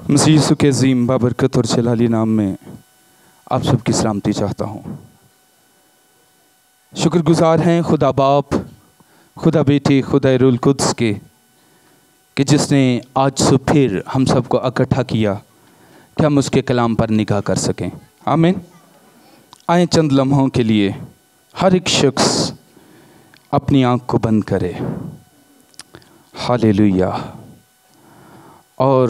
मसीह यीशु के अज़ीम बाबरकत और जलाली नाम में आप सबकी सलामती चाहता हूँ। शुक्रगुजार हैं खुदा बाप, खुदा बेटे, खुदा रूहुल कुद्स के कि जिसने आज से फिर हम सबको इकट्ठा किया कि हम उसके कलाम पर निगाह कर सकें। आमीन। आए चंद लम्हों के लिए हर एक शख्स अपनी आँख को बंद करे। हालेलुया। और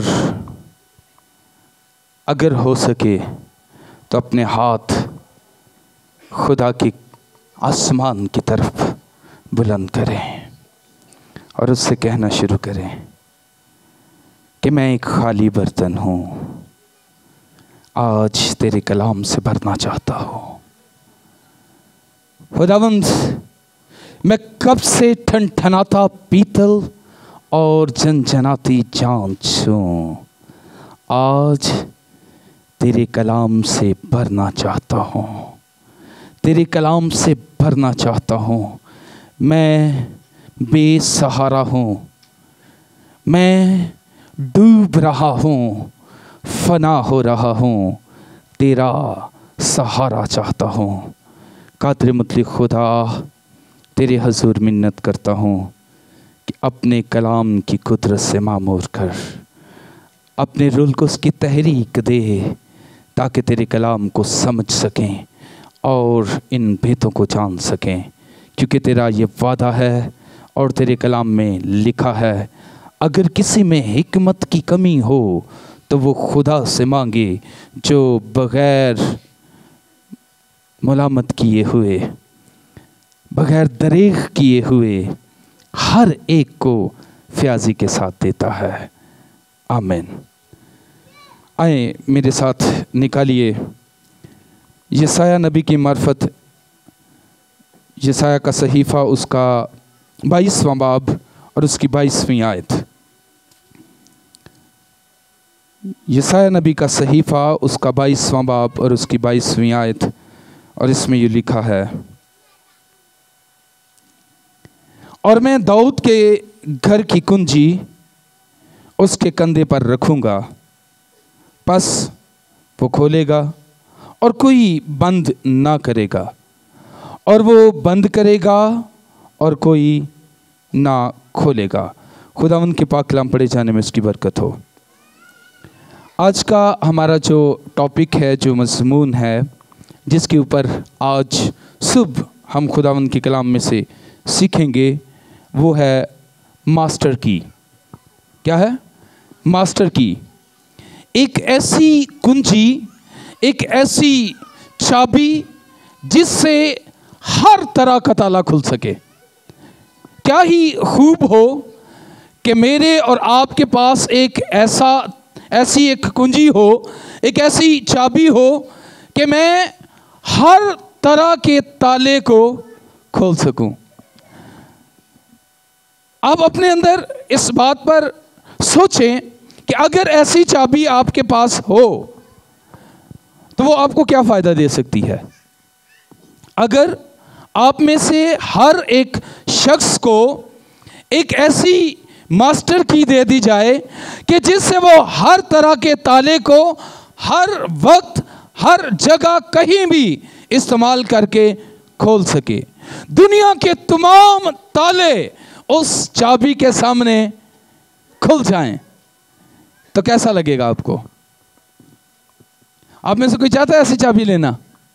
अगर हो सके तो अपने हाथ खुदा की आसमान की तरफ बुलंद करें और उससे कहना शुरू करें कि मैं एक खाली बर्तन हूँ, आज तेरे कलाम से भरना चाहता हूँ। खुदावंद, मैं कब से ठनठनाता पीतल और जनजनाती जांच हूँ, आज तेरे कलाम से भरना चाहता हूँ, तेरे कलाम से भरना चाहता हूँ। मैं बेसहारा हूँ, मैं डूब रहा हूँ, फना हो रहा हूँ, तेरा सहारा चाहता हूँ। कादिर मुतलक खुदा, तेरे हजूर मिन्नत करता हूँ कि अपने कलाम की कुदरत से मामूर कर, अपने रूह को उसकी तहरीक दे ताकि तेरे कलाम को समझ सकें और इन भेदों को जान सकें, क्योंकि तेरा ये वादा है और तेरे कलाम में लिखा है, अगर किसी में हिकमत की कमी हो तो वो खुदा से मांगे जो बग़ैर मुलामत किए हुए, बग़ैर दरेग किए हुए हर एक को फ्याजी के साथ देता है। आमीन। आए मेरे साथ निकालिए यसाया नबी की मार्फत यसाया का सहीफ़ा, उसका 22वां बाब और उसकी 22वीं आयत। यसाया नबी का सहीफ़ा, उसका 22वां बाब और उसकी 22वीं आयत, और इसमें ये लिखा है, और मैं दाऊद के घर की कुंजी उसके कंधे पर रखूँगा, बस वो खोलेगा और कोई बंद ना करेगा, और वो बंद करेगा और कोई ना खोलेगा। खुदावंद के पाक कलाम पढ़े जाने में उसकी बरकत हो। आज का हमारा जो टॉपिक है, जो मज़मून है, जिसके ऊपर आज सुबह हम खुदावंद के कलाम में से सीखेंगे, वो है मास्टर की। क्या है? मास्टर की। एक ऐसी कुंजी, एक ऐसी चाबी जिससे हर तरह का ताला खुल सके। क्या ही खूब हो कि मेरे और आपके पास एक ऐसी एक कुंजी हो, एक ऐसी चाबी हो कि मैं हर तरह के ताले को खोल सकूं। आप अपने अंदर इस बात पर सोचें कि अगर ऐसी चाबी आपके पास हो तो वो आपको क्या फ़ायदा दे सकती है। अगर आप में से हर एक शख्स को एक ऐसी मास्टर की दे दी जाए कि जिससे वो हर तरह के ताले को हर वक्त, हर जगह, कहीं भी इस्तेमाल करके खोल सके, दुनिया के तमाम ताले उस चाबी के सामने खुल जाएं, तो कैसा लगेगा आपको? आप में से कोई चाहता है ऐसी चाबी लेना?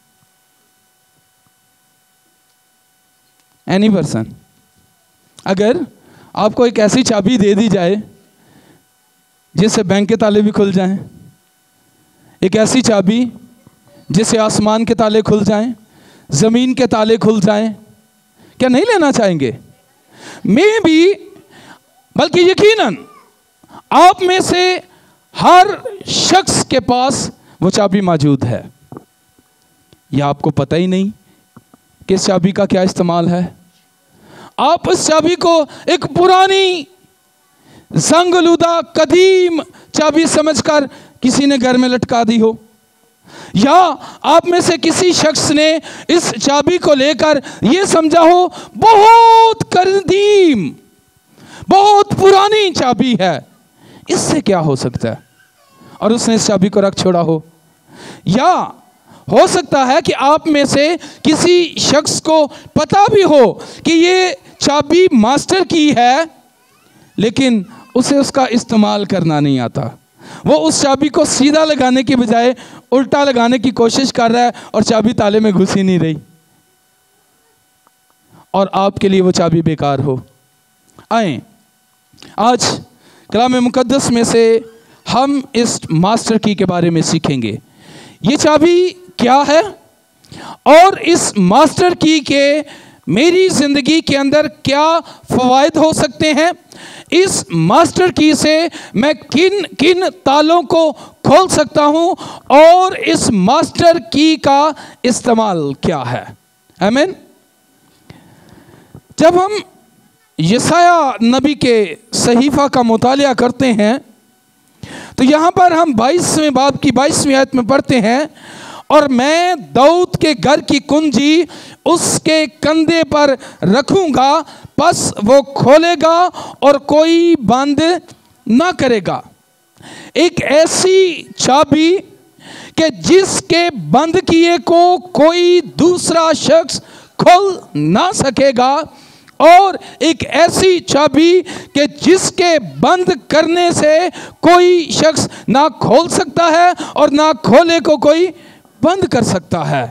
Any person? अगर आपको एक ऐसी चाबी दे दी जाए जिससे बैंक के ताले भी खुल जाएं, एक ऐसी चाबी जिससे आसमान के ताले खुल जाएं, ज़मीन के ताले खुल जाएं, क्या नहीं लेना चाहेंगे? मैं भी, बल्कि यकीनन आप में से हर शख्स के पास वो चाबी मौजूद है, या आपको पता ही नहीं कि इस चाबी का क्या इस्तेमाल है। आप इस चाबी को एक पुरानी जंगलुदा कदीम चाबी समझकर किसी ने घर में लटका दी हो, या आप में से किसी शख्स ने इस चाबी को लेकर यह समझा हो बहुत कदीम, बहुत पुरानी चाबी है, इससे क्या हो सकता है। और उसने इस चाबी को रख छोड़ा हो। या हो सकता है कि आप में से किसी शख्स को पता भी हो कि ये चाबी मास्टर की है, लेकिन उसे उसका इस्तेमाल करना नहीं आता। वो उस चाबी को सीधा लगाने की बजाय उल्टा लगाने की कोशिश कर रहा है और चाबी ताले में घुस ही नहीं रही, और आपके लिए वो चाबी बेकार हो। आए आज कलाम मुकद्दस में से हम इस मास्टर की के बारे में सीखेंगे। ये चाबी क्या है और इस मास्टर की के मेरी जिंदगी के अंदर क्या फवायद हो सकते हैं। इस मास्टर की से मैं किन किन तालों को खोल सकता हूं और इस मास्टर की का इस्तेमाल क्या है। आमीन। जब हम यशाया नबी के सहीफा का मुतालिया करते हैं तो यहाँ पर हम 22वें बाब की 22वीं आयत में पढ़ते हैं, और मैं दाऊद के घर की कुंजी उसके कंधे पर रखूंगा, बस वो खोलेगा और कोई बंद ना करेगा। एक ऐसी चाबी कि जिसके बंद किए को कोई दूसरा शख्स खोल ना सकेगा, और एक ऐसी चाबी कि जिसके बंद करने से कोई शख्स ना खोल सकता है और ना खोले को कोई बंद कर सकता है।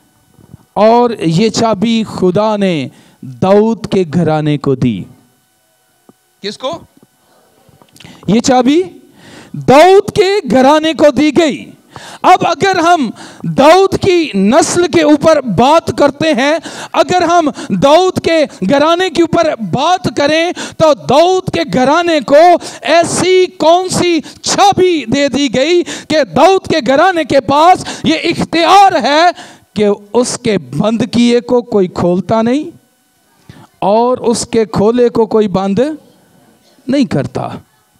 और ये चाबी खुदा ने दाऊद के घराने को दी। किसको? ये चाबी दाऊद के घराने को दी गई। अब अगर हम दाऊद की नस्ल के ऊपर बात करते हैं, अगर हम दाऊद के घराने के ऊपर बात करें, तो दाऊद के घराने को ऐसी कौन सी चाबी दे दी गई कि दाऊद के घराने के पास ये इख्तियार है कि उसके बंद किए को कोई खोलता नहीं और उसके खोले को कोई बंद नहीं करता।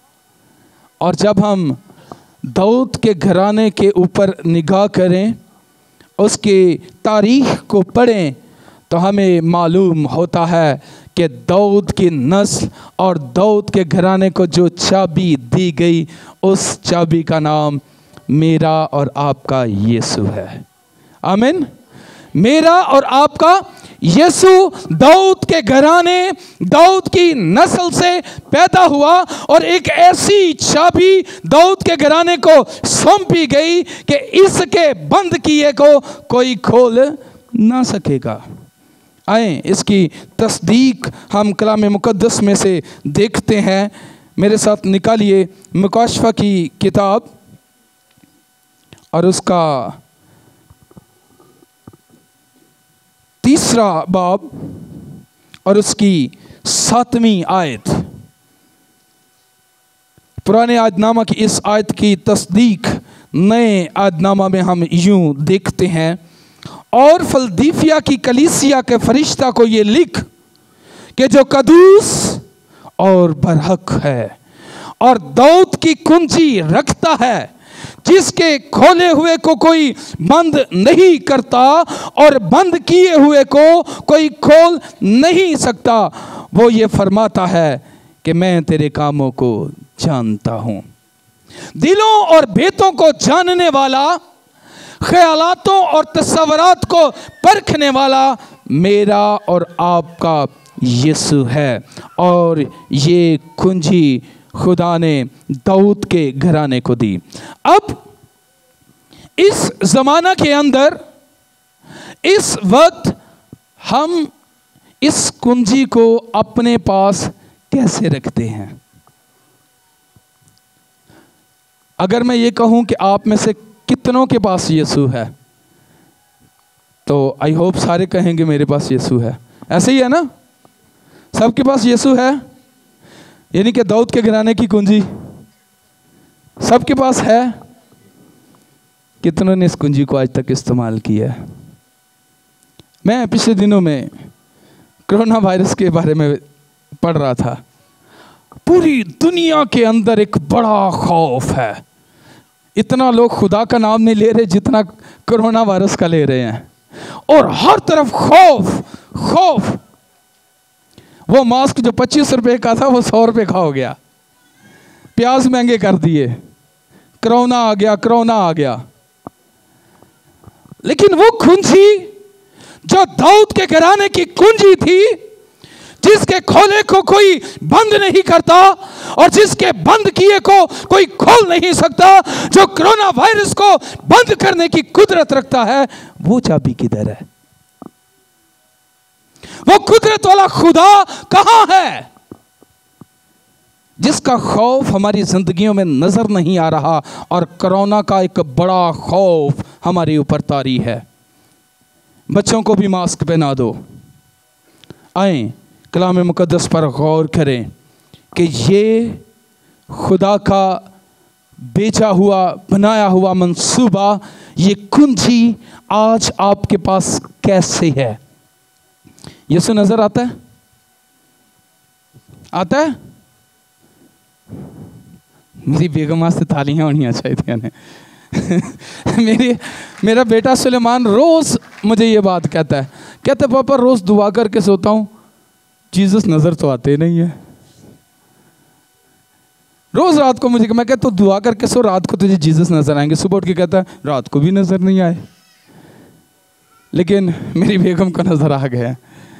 और जब हम दाऊद के घराने के ऊपर निगाह करें, उसकी तारीख को पढ़ें, तो हमें मालूम होता है कि दाऊद की नस्ल और दाऊद के घराने को जो चाबी दी गई, उस चाबी का नाम मेरा और आपका यीशु है। आमीन। मेरा और आपका यीशु दाऊद के घराने, दाऊद की नस्ल से पैदा हुआ, और एक ऐसी चाबी दाऊद के घराने को सौंपी गई कि इसके बंद किए को कोई खोल ना सकेगा। आए इसकी तस्दीक हम कलाम मुकद्दस में से देखते हैं। मेरे साथ निकालिए मुकाशफा की किताब और उसका 3 बाब और उसकी 7वीं आयत। पुराने आयतनामा की इस आयत की तस्दीक नए आयतनामा में हम यूं देखते हैं, और फिलदिफिया की कलीसिया के फरिश्ता को ये लिख कि जो कदूस और बरहक है और दाऊद की कुंजी रखता है, जिसके खोले हुए को कोई बंद नहीं करता और बंद किए हुए को कोई खोल नहीं सकता, वो ये फरमाता है कि मैं तेरे कामों को जानता हूं। दिलों और भेतों को जानने वाला, ख्यालातों और तस्वरात को परखने वाला मेरा और आपका यीशु है। और ये कुंजी खुदा ने दाऊद के घराने को दी। अब इस जमाना के अंदर, इस वक्त हम इस कुंजी को अपने पास कैसे रखते हैं? अगर मैं ये कहूं कि आप में से कितनों के पास यीशु है, तो आई होप सारे कहेंगे मेरे पास यीशु है। ऐसे ही है ना? सबके पास यीशु है, यानी कि दाऊद के घराने की कुंजी सबके पास है। कितनों ने इस कुंजी को आज तक इस्तेमाल किया है? मैं पिछले दिनों में कोरोना वायरस के बारे में पढ़ रहा था। पूरी दुनिया के अंदर एक बड़ा खौफ है। इतना लोग खुदा का नाम नहीं ले रहे जितना कोरोना वायरस का ले रहे हैं, और हर तरफ खौफ खौफ। वो मास्क जो 25 रुपए का था वो 100 रुपए का हो गया। प्याज महंगे कर दिए, कोरोना आ गया, कोरोना आ गया। लेकिन वो कुंजी जो दाऊद के घराने की कुंजी थी, जिसके खोले को कोई बंद नहीं करता और जिसके बंद किए को कोई खोल नहीं सकता, जो कोरोना वायरस को बंद करने की कुदरत रखता है, वो चाबी किधर है? वो कुदरत वाला खुदा कहां है जिसका खौफ हमारी जिंदगियों में नजर नहीं आ रहा और कोरोना का एक बड़ा खौफ हमारे ऊपर तारी है। बच्चों को भी मास्क पहना दो। आए कलाम मुकद्दस पर गौर करें कि ये खुदा का बेचा हुआ बनाया हुआ मंसूबा, ये कुंजी आज आपके पास कैसे है? यीशु नजर आता है? आता है? मेरी बेगम से तालियां होनी चाहिए। मेरा बेटा सुलेमान रोज मुझे ये बात कहता है, पापा रोज दुआ करके सोता हूं, जीसस नजर तो आते नहीं है। रोज रात को मुझे, मैं कहता हूं दुआ करके सो, रात को तुझे जीसस नजर आएंगे। सुबह उठ के कहता है रात को भी नजर नहीं आए, लेकिन मेरी बेगम को नजर आ गया।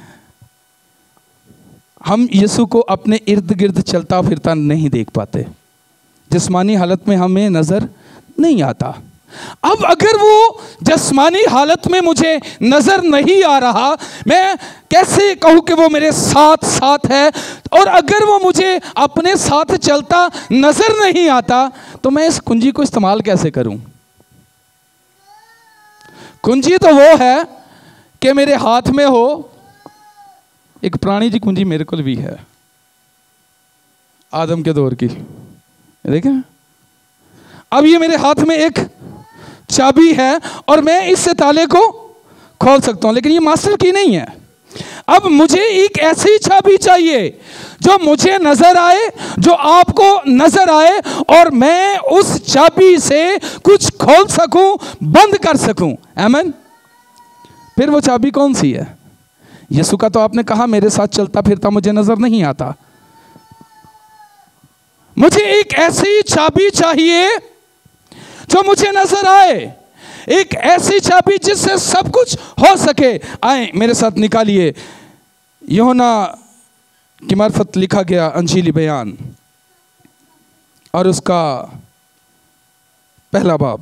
हम यीशु को अपने इर्द गिर्द चलता फिरता नहीं देख पाते, जिस्मानी हालत में हमें नजर नहीं आता। अब अगर वो जिस्मानी हालत में मुझे नजर नहीं आ रहा, मैं कैसे कहूं कि वो मेरे साथ साथ है? और अगर वो मुझे अपने साथ चलता नजर नहीं आता, तो मैं इस कुंजी को इस्तेमाल कैसे करूं? कुंजी तो वो है कि मेरे हाथ में हो। एक पुरानी जी कुंजी मेरे को भी है, आदम के दौर की, देखें। अब ये मेरे हाथ में एक चाबी है और मैं इससे ताले को खोल सकता हूं, लेकिन ये मास्टर की नहीं है। अब मुझे एक ऐसी चाबी चाहिए जो मुझे नजर आए, जो आपको नजर आए, और मैं उस चाबी से कुछ खोल सकूं, बंद कर सकूं। आमीन। फिर वो चाबी कौन सी है? यीशु का तो आपने कहा मेरे साथ चलता फिरता मुझे नजर नहीं आता। मुझे एक ऐसी चाबी चाहिए जो मुझे नजर आए, एक ऐसी चाबी जिससे सब कुछ हो सके। आए मेरे साथ निकालिए यूहन्ना की मार्फत लिखा गया अंजीली बयान और उसका पहला बाब।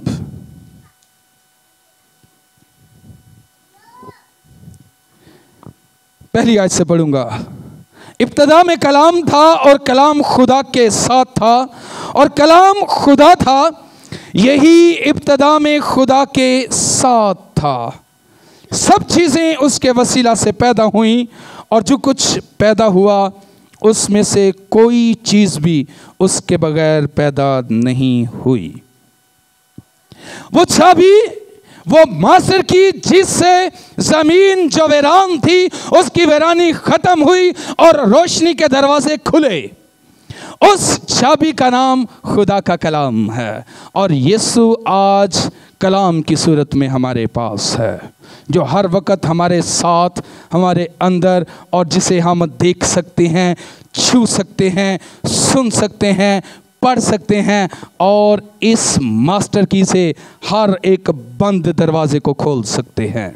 पहली आयत से पढ़ूंगा। इब्तदा में कलाम था और कलाम खुदा के साथ था और कलाम खुदा था, यही इब्तदा में खुदा के साथ था। सब चीज़ें उसके वसीला से पैदा हुई और जो कुछ पैदा हुआ उसमें से कोई चीज़ भी उसके बगैर पैदा नहीं हुई। वो चाबी, वो मास्टर की, जिससे जमीन जो वीरान थी उसकी वीरानी खत्म हुई और रोशनी के दरवाजे खुले। उस चाबी का नाम खुदा का कलाम है और यीशु आज कलाम की सूरत में हमारे पास है, जो हर वक्त हमारे साथ, हमारे अंदर, और जिसे हम देख सकते हैं, छू सकते हैं, सुन सकते हैं, पढ़ सकते हैं और इस मास्टर की से हर एक बंद दरवाजे को खोल सकते हैं।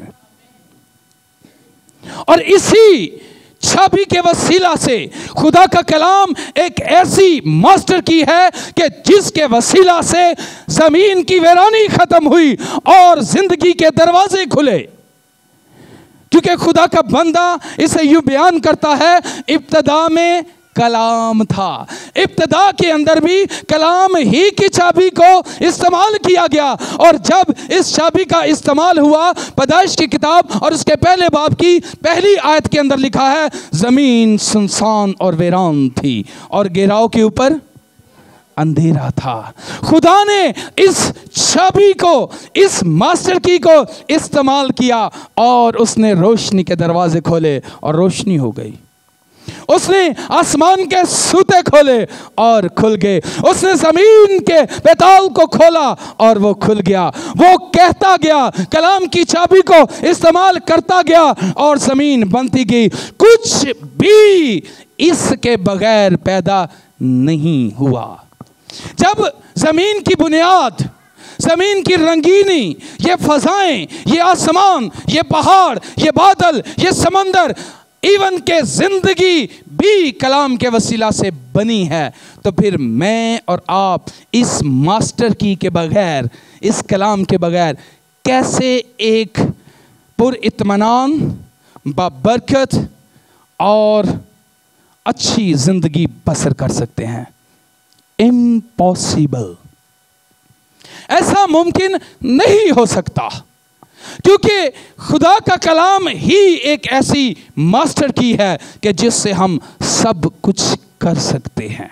और इसी चाबी के वसीला से खुदा का कलाम एक ऐसी मास्टर की है कि जिसके वसीला से जमीन की वीरानी खत्म हुई और जिंदगी के दरवाजे खुले। क्योंकि खुदा का बंदा इसे यूं बयान करता है, इब्तदा में कलाम था। इब्तदा के अंदर भी कलाम ही की चाबी को इस्तेमाल किया गया और जब इस चाबी का इस्तेमाल हुआ, पैदाइश की किताब और उसके पहले बाब की पहली आयत के अंदर लिखा है, जमीन सुनसान और वीरान थी और घेराव के ऊपर अंधेरा था। खुदा ने इस चाबी को, इस मास्टर की को इस्तेमाल किया और उसने रोशनी के दरवाजे खोले और रोशनी हो गई। उसने आसमान के सूते खोले और खुल गए। उसने जमीन के बेताल को खोला और वो खुल गया। वो कहता गया, कलाम की चाबी को इस्तेमाल करता गया और जमीन बनती गई। कुछ भी इसके बगैर पैदा नहीं हुआ। जब जमीन की बुनियाद, जमीन की रंगीनी, ये फजाएं, ये आसमान, ये पहाड़, ये बादल, ये समंदर, इवन के जिंदगी भी कलाम के वसीला से बनी है। तो फिर मैं और आप इस मास्टर की के बगैर, इस कलाम के बगैर कैसे एक पुरइत्मीनान, बाबरकत और अच्छी जिंदगी बसर कर सकते हैं? इम्पॉसिबल। ऐसा मुमकिन नहीं हो सकता, क्योंकि खुदा का कलाम ही एक ऐसी मास्टर की है कि जिससे हम सब कुछ कर सकते हैं।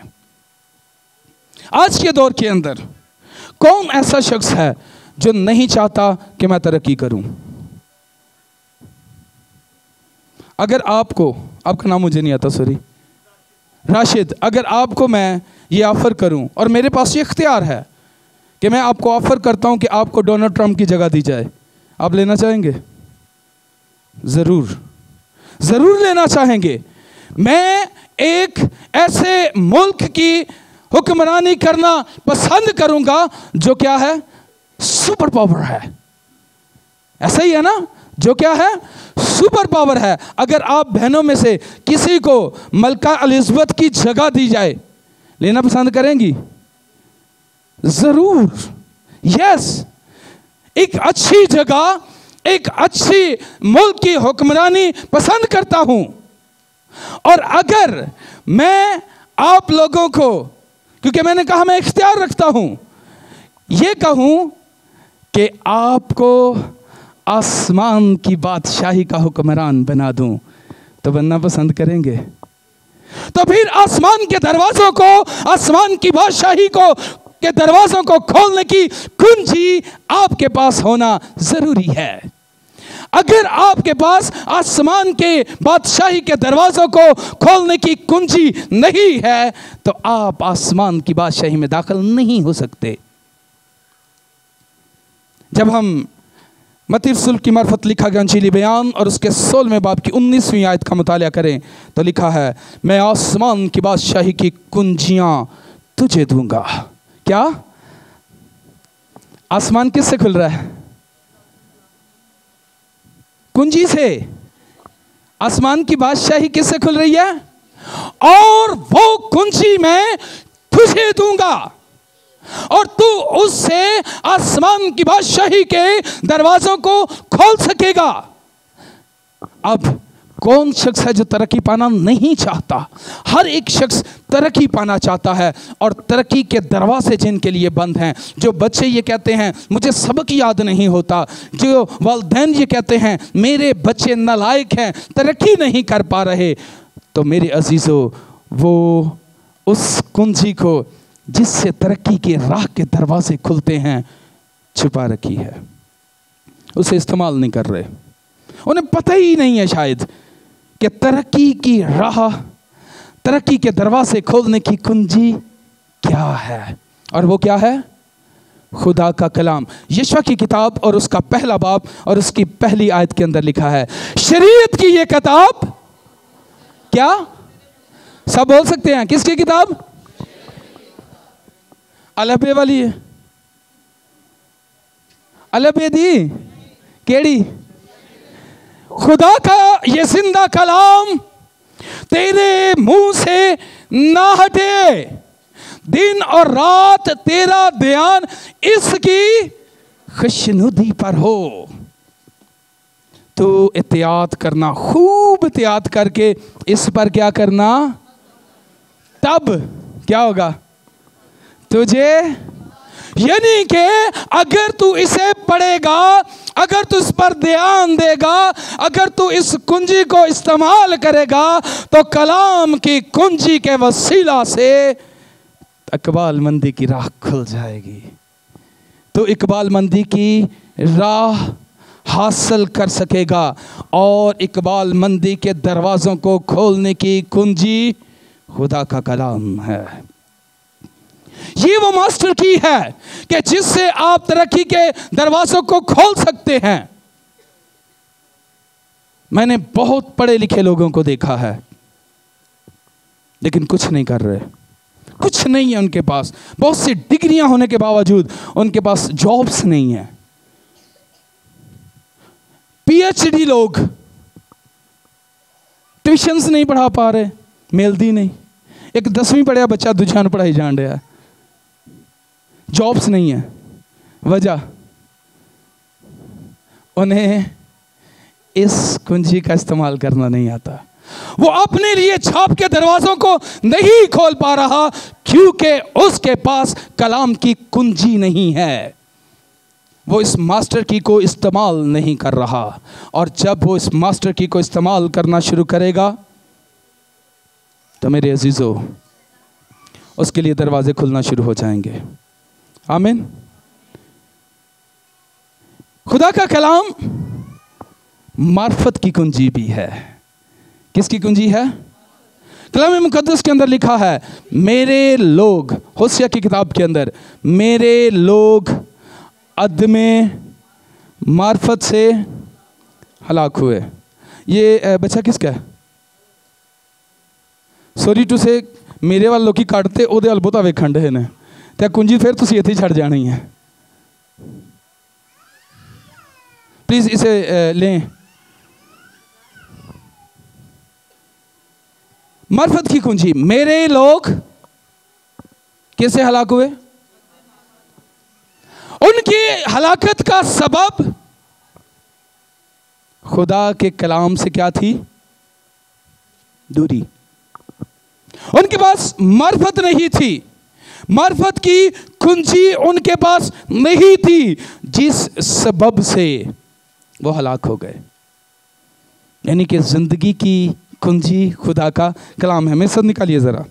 आज के दौर के अंदर कौन ऐसा शख्स है जो नहीं चाहता कि मैं तरक्की करूं? अगर आपको, आपका नाम मुझे नहीं आता, सॉरी, राशिद, अगर आपको मैं ये ऑफर करूं और मेरे पास ये इख्तियार है कि मैं आपको ऑफर करता हूं कि आपको डोनाल्ड ट्रंप की जगह दी जाए, आप लेना चाहेंगे? जरूर, जरूर लेना चाहेंगे। मैं एक ऐसे मुल्क की हुक्मरानी करना पसंद करूंगा जो क्या है? सुपर पावर है। ऐसा ही है ना? जो क्या है? सुपर पावर है। अगर आप बहनों में से किसी को मलका एलिजाबेथ की जगह दी जाए, लेना पसंद करेंगी? जरूर, यस। एक अच्छी जगह, एक अच्छी मुल्क की हुक्मरानी पसंद करता हूं। और अगर मैं आप लोगों को, क्योंकि मैंने कहा मैं इख्तियार रखता हूं, ये कहूं कि आपको आसमान की बादशाही का हुक्मरान बना दूं, तो बनना पसंद करेंगे? तो फिर आसमान के दरवाजों को, आसमान की बादशाही को के दरवाजों को खोलने की कुंजी आपके पास होना जरूरी है। अगर आपके पास आसमान के बादशाही के दरवाजों को खोलने की कुंजी नहीं है तो आप आसमान की बादशाही में दाखिल नहीं हो सकते। जब हम मत्ती रसूल की मार्फत लिखा गया इंजीली बयान और उसके 16वें बाब की 19वीं आयत का मुताला करें तो लिखा है, मैं आसमान की बादशाही की कुंजियां तुझे दूंगा। क्या? आसमान किससे खुल रहा है? कुंजी से। आसमान की बादशाही किससे खुल रही है? और वो कुंजी मैं तुझे दूंगा और तू उससे आसमान की बादशाही के दरवाजों को खोल सकेगा। अब कौन शख्स है जो तरक्की पाना नहीं चाहता? हर एक शख्स तरक्की पाना चाहता है और तरक्की के दरवाजे जिनके लिए बंद हैं। जो बच्चे ये कहते हैं मुझे सबक याद नहीं होता, जो वालिदैन ये कहते हैं मेरे बच्चे नालायक हैं, तरक्की नहीं कर पा रहे, तो मेरे अजीज़ों, वो उस कुंजी को जिससे तरक्की के राह के दरवाजे खुलते हैं छुपा रखी है, उसे इस्तेमाल नहीं कर रहे। उन्हें पता ही नहीं है शायद कि तरक्की की राह, तरक्की के दरवाजे खोलने की कुंजी क्या है। और वो क्या है? खुदा का कलाम। यशवा की किताब और उसका पहला बाब और उसकी पहली आयत के अंदर लिखा है, शरीयत की ये किताब, क्या सब बोल सकते हैं? किसकी किताब? अलबे वाली है? अलबे दी केड़ी? खुदा का ये जिंदा कलाम तेरे मुंह से ना हटे, दिन और रात तेरा ध्यान इसकी खुशनुदी पर हो। तो एहतियात करना, खूब एहतियात करके इस पर क्या करना, तब क्या होगा तुझे, यानी कि अगर तू इसे पढ़ेगा, अगर तू इस पर ध्यान देगा, अगर तू इस कुंजी को इस्तेमाल करेगा तो कलाम की कुंजी के वसीला से इकबाल मंदी की राह खुल जाएगी। तो इकबाल मंदी की राह हासिल कर सकेगा और इकबाल मंदी के दरवाज़ों को खोलने की कुंजी खुदा का कलाम है। ये वो मास्टर की है कि जिससे आप तरक्की के दरवाजों को खोल सकते हैं। मैंने बहुत पढ़े लिखे लोगों को देखा है लेकिन कुछ नहीं कर रहे, कुछ नहीं है उनके पास, बहुत सी डिग्रियां होने के बावजूद उनके पास जॉब्स नहीं है। पीएचडी लोग ट्यूशंस नहीं पढ़ा पा रहे, मिलती नहीं। एक 10वीं पढ़िया बच्चा दूजा ਨੂੰ पढ़ाई जान रहा है, जॉब्स नहीं है। वजह उन्हें इस कुंजी का इस्तेमाल करना नहीं आता। वो अपने लिए छाप के दरवाजों को नहीं खोल पा रहा क्योंकि उसके पास कलाम की कुंजी नहीं है। वो इस मास्टर की को इस्तेमाल नहीं कर रहा, और जब वो इस मास्टर की को इस्तेमाल करना शुरू करेगा तो मेरे अजीजों उसके लिए दरवाजे खुलना शुरू हो जाएंगे। आमीन। खुदा का कलाम मार्फत की कुंजी भी है। किसकी कुंजी है? कलाम मुकद्दस के अंदर लिखा है, मेरे लोग, होशिया की किताब के अंदर, मेरे लोग अदमे मार्फत से हलाक हुए। ये बच्चा किसका है? सॉरी टू से, मेरे वाल लोग काटते ਉਹਦੇ ਅਲਬੋਤਾ ਵੇਖਣ ਦੇ ਨੇ ਤੇ ਕੁੰਜੀ ਫਿਰ ਤੁਸੀਂ ਇੱਥੇ ਛੱਡ ਜਾਣੀ है। प्लीज इसे लें। मार्फत की कुंजी, मेरे लोग कैसे हलाक हुए? उनकी हलाकत का सबब खुदा के कलाम से क्या थी? दूरी। उनके पास मार्फत नहीं थी, मार्फत की कुंजी उनके पास नहीं थी, जिस सबब से वो हलाक हो गए। यानी कि जिंदगी की कुंजी खुदा का कलाम है। मेरे साथ निकालिए जरा,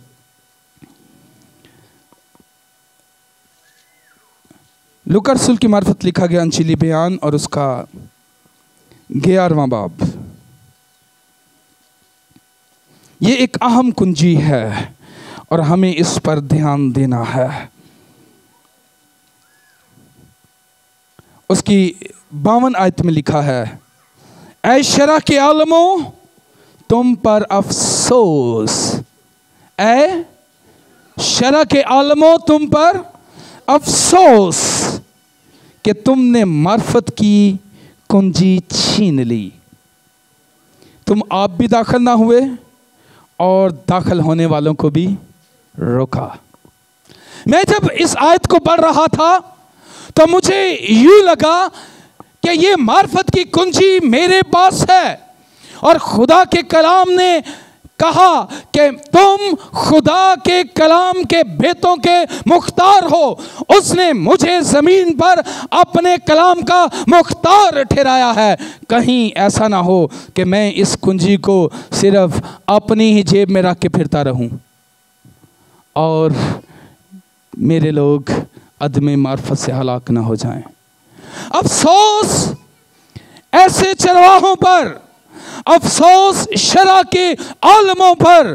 लूका रसूल की मार्फत लिखा गया अंजीली बयान और उसका 11वां बाब। ये एक अहम कुंजी है और हमें इस पर ध्यान देना है। उसकी 52 आयत में लिखा है, ऐ शरा के आलमों तुम पर अफसोस, ऐ शरा के आलमों तुम पर अफसोस कि तुमने मार्फत की कुंजी छीन ली। तुम आप भी दाखिल ना हुए और दाखिल होने वालों को भी रोका। मैं जब इस आयत को पढ़ रहा था तो मुझे यूं लगा कि ये मार्फत की कुंजी मेरे पास है और खुदा के कलाम ने कहा कि तुम खुदा के कलाम के भेतों के मुख्तार हो। उसने मुझे जमीन पर अपने कलाम का मुख्तार ठहराया है। कहीं ऐसा ना हो कि मैं इस कुंजी को सिर्फ अपनी ही जेब में रख के फिरता रहूं और मेरे लोग अदमे मार्फत से हलाक ना हो जाएं। अफसोस ऐसे चरवाहों पर, अफसोस शरा के आलमों पर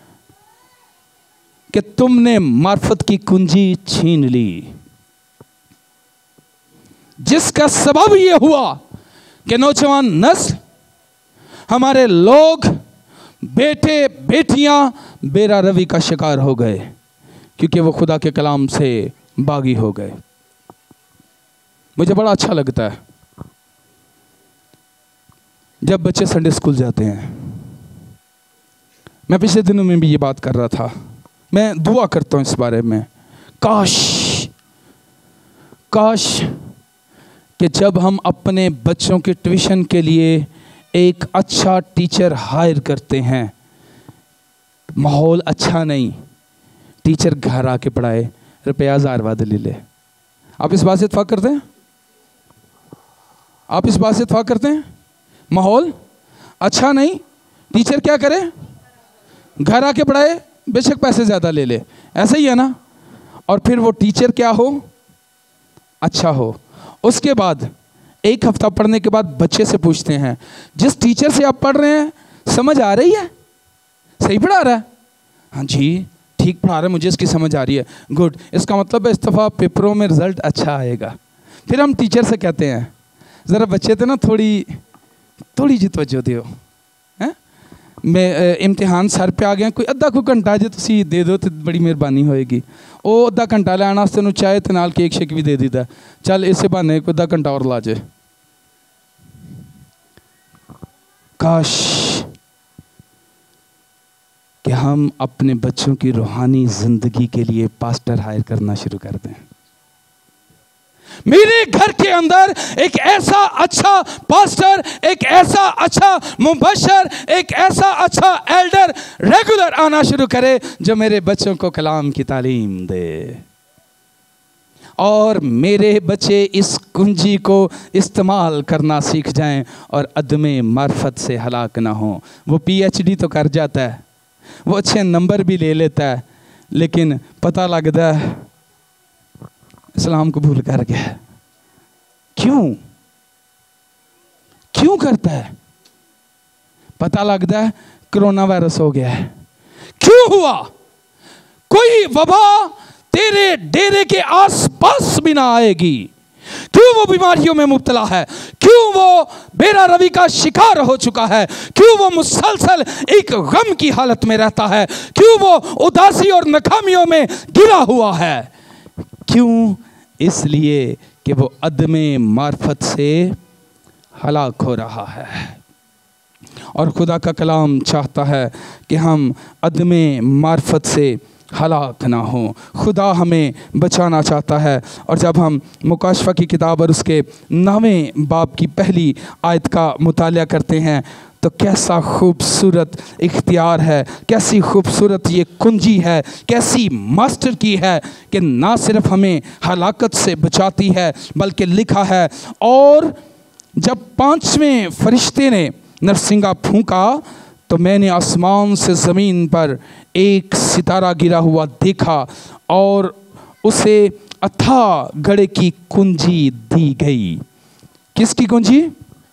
कि तुमने मार्फत की कुंजी छीन ली, जिसका सबब यह हुआ कि नौजवान नस्ल, हमारे लोग, बेटे बेटियां बेरा रवि का शिकार हो गए क्योंकि वो खुदा के कलाम से बागी हो गए। मुझे बड़ा अच्छा लगता है जब बच्चे संडे स्कूल जाते हैं। मैं पिछले दिनों में भी ये बात कर रहा था, मैं दुआ करता हूँ इस बारे में, काश कि जब हम अपने बच्चों के ट्यूशन के लिए एक अच्छा टीचर हायर करते हैं, माहौल अच्छा नहीं, टीचर घर आके पढ़ाए, रुपया 1000 बाद ले ले। आप इस बात से इत्फाक करते हैं? आप इस बात से इत्फाक करते हैं? माहौल अच्छा नहीं, टीचर क्या करे? घर आके पढ़ाए, बेशक पैसे ज़्यादा ले ले, ऐसा ही है ना। और फिर वो टीचर क्या हो? अच्छा हो। उसके बाद एक हफ्ता पढ़ने के बाद बच्चे से पूछते हैं, जिस टीचर से आप पढ़ रहे हैं समझ आ रही है? सही पढ़ा रहा है? हाँ जी ठीक पढ़ा रहा है, मुझे इसकी समझ आ रही है। गुड, इसका मतलब इस दफ़ा पेपरों में रिजल्ट अच्छा आएगा। फिर हम टीचर से कहते हैं ज़रा बच्चे थे ना, थोड़ी जी तवज्जो दियो, हैं मैं इम्तिहान सर पे आ गया, कोई अद्धा कोई घंटा जे तुसी दे दो तो बड़ी मेहरबानी होएगी। वो अद्धा घंटा लैन वास्ते उन्होंने चाय ते नाल केक शेक भी दे दीदा, चल इसे बहाने कोई अद्धा घंटा और ला जाए। काश कि हम अपने बच्चों की रूहानी जिंदगी के लिए पास्टर हायर करना शुरू कर दें। मेरे घर के अंदर एक ऐसा अच्छा पास्टर, एक ऐसा अच्छा मुबशर, एक ऐसा अच्छा एल्डर रेगुलर आना शुरू करे जो मेरे बच्चों को कलाम की तालीम दे, और मेरे बच्चे इस कुंजी को इस्तेमाल करना सीख जाएं और अदमे मार्फत से हलाक ना हो। वो PhD तो कर जाता है, वो अच्छे नंबर भी ले लेता है, लेकिन पता लगता है इस्लाम कबूल कर गया। क्यों करता है? पता लगता है कोरोना वायरस हो गया है। क्यों हुआ? कोई वबा तेरे डेरे के आसपास भी ना आएगी। क्यों वो बीमारियों में मुब्तला है? क्यों वो बेरा रवि का शिकार हो चुका है? क्यों वो मुसलसल एक गम की हालत में रहता है? क्यों वो उदासी और नाकामियों में गिरा हुआ है? क्यों? इसलिए कि वो अदमे मार्फत से हलाक हो रहा है। और खुदा का कलाम चाहता है कि हम अदमे मार्फत से हलाक ना हो। खुदा हमें बचाना चाहता है। और जब हम मुकाशफा की किताब और उसके 9वें बाब की पहली आयत का मुतालिया करते हैं तो कैसा खूबसूरत इख्तियार है, कैसी खूबसूरत ये कुंजी है, कैसी मास्टर की है कि ना सिर्फ हमें हलाकत से बचाती है बल्कि लिखा है और जब 5वें फरिश्ते ने नरसिंगा फूंका तो मैंने आसमान से ज़मीन पर एक सितारा गिरा हुआ देखा और उसे अथाह गढ़े की कुंजी दी गई। किसकी कुंजी?